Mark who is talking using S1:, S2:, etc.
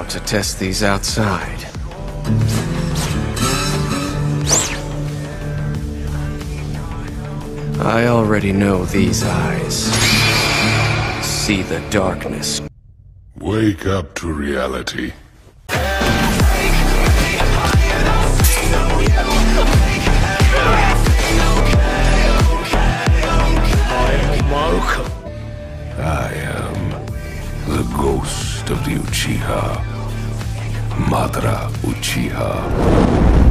S1: to test these outside. I already know these eyes. See the darkness.
S2: Wake up to reality. I am the ghost of the Uchiha. Madara Uchiha.